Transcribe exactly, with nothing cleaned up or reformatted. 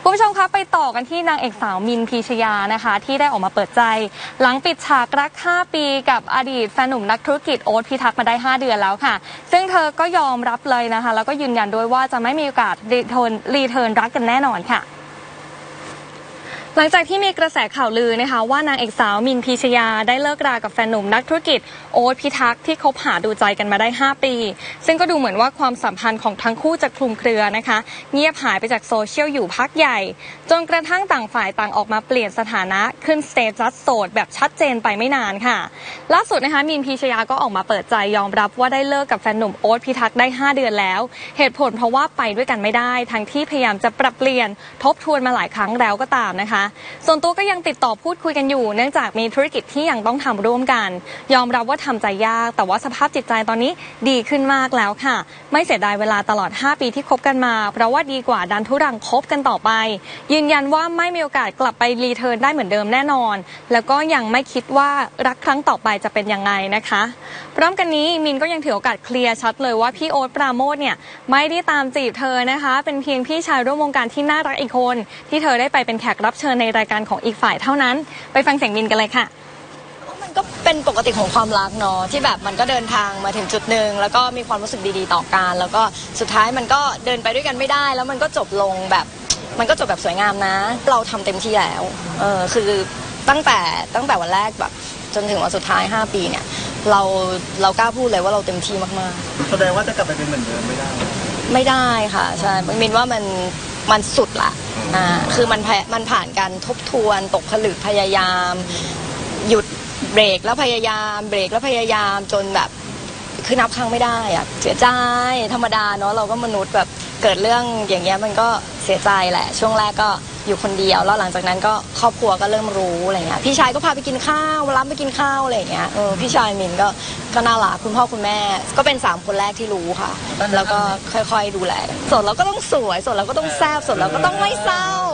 คุณผู้ชมคะไปต่อกันที่นางเอกสาวมินพีชยานะคะที่ได้ออกมาเปิดใจหลังปิดฉากรักห้าปีกับอดีตแฟนหนุ่มนักธุรกิจโอ๊ตพิทักษ์มาได้ห้าเดือนแล้วค่ะซึ่งเธอก็ยอมรับเลยนะคะแล้วก็ยืนยันด้วยว่าจะไม่มีโอกาสรีเทิร์นรีเทิร์นรักกันแน่นอนค่ะหลังจากที่มีกระแสข่าวลือนะคะว่านางเอกสาวมินพีชยาได้เลิกรากับแฟนหนุ่มนักธุรกิจโอ๊ตพิทักษ์ที่คบหาดูใจกันมาได้ห้าปีซึ่งก็ดูเหมือนว่าความสัมพันธ์ของทั้งคู่จะคลุมเครือนะคะเงียบหายไปจากโซเชียลอยู่พักใหญ่จนกระทั่งต่างฝ่ายต่างออกมาเปลี่ยนสถานะขึ้นสเตตัสโสดแบบชัดเจนไปไม่นานค่ะล่าสุดนะคะมินพีชยาก็ออกมาเปิดใจยอมรับว่าได้เลิกกับแฟนหนุ่มโอ๊ตพิทักษ์ได้ห้าเดือนแล้วเหตุผลเพราะว่าไปด้วยกันไม่ได้ทั้งที่พยายามจะปรับเปลี่ยนทบทวนมาหลายครั้งแล้วก็ตามนะคะส่วนตัวก็ยังติดต่อพูดคุยกันอยู่เนื่องจากมีธุรกิจที่ยังต้องทำร่วมกันยอมรับว่าทำใจยากแต่ว่าสภาพจิตใจตอนนี้ดีขึ้นมากแล้วค่ะไม่เสียดายเวลาตลอดห้าปีที่คบกันมาเพราะว่าดีกว่าดันทุรังคบกันต่อไปยืนยันว่าไม่มีโอกาสกลับไปรีเทิร์นได้เหมือนเดิมแน่นอนแล้วก็ยังไม่คิดว่ารักครั้งต่อไปจะเป็นยังไงนะคะพร้อมกันนี้มินก็ยังถือโอกาสเคลียร์ชัดเลยว่าพี่โอ๊ตปราโมทเนี่ยไม่ได้ตามจีบเธอนะคะเป็นเพียงพี่ชายร่วมวงการที่น่ารักอีกคนที่เธอได้ไปเป็นแขกรับเชิญในรายการของอีกฝ่ายเท่านั้นไปฟังเสียงมินกันเลยค่ะมันก็เป็นปกติของความรักเนาะที่แบบมันก็เดินทางมาถึงจุดหนึ่งแล้วก็มีความรู้สึกดีๆต่อกันแล้วก็สุดท้ายมันก็เดินไปด้วยกันไม่ได้แล้วมันก็จบลงแบบมันก็จบแบบสวยงามนะเราทำเต็มที่แล้วเออคือตั้งแต่ตั้งแต่วันแรกแบบจนถึงวันสุดท้ายห้าปีเนี่ยเราเรากล้าพูดเลยว่าเราเต็มที่มากๆแสดงว่าจะกลับไปเป็นเหมือนเดิมไม่ได้ไม่ได้ค่ะใช่มินว่ามันมันสุดละอ่าคือมันมันผ่านการทบทวนตกผลึกพยายามหยุดเบรกแล้วพยายามเบรกแล้วพยายามจนแบบคือนับครั้งไม่ได้อะเสียใจธรรมดาเนาะเราก็มนุษย์แบบเกิดเรื่องอย่างเงี้ยมันก็เสียใจแหละช่วงแรกก็อยู่คนเดียวแล้วหลังจากนั้นก็ครอบครัวก็เริ่มรู้อะไรเงี้ยพี่ชายก็พาไปกินข้าวรับไปกินข้าวอะไรเงี้ยเออพี่ชายมินก็ก็น่ารักคุณพ่อคุณแม่ก็เป็นสามคนแรกที่รู้ค่ะแล้วก็ค่อยๆดูแลสดเราก็ต้องสวยสดเราก็ต้องแซ่บสดเราก็ต้องไม่เศร้า